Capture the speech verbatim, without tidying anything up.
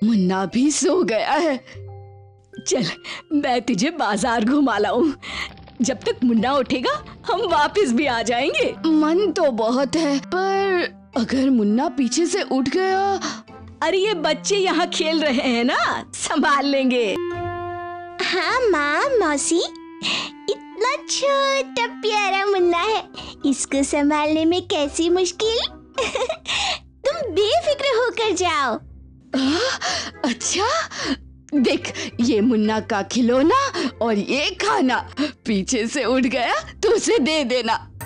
मुन्ना भी सो गया है। चल मैं तुझे बाजार घुमा लाऊं। जब तक मुन्ना उठेगा हम वापस भी आ जाएंगे। मन तो बहुत है, पर अगर मुन्ना पीछे से उठ गया। अरे ये बच्चे यहाँ खेल रहे हैं ना, संभाल लेंगे। हाँ माँ, मौसी, इतना छोटा प्यारा मुन्ना है, इसको संभालने में कैसी मुश्किल। तुम बेफिक्र होकर जाओ। आ, अच्छा देख, ये मुन्ना का खिलौना और ये खाना पीछे से उठ गया तो उसे दे देना।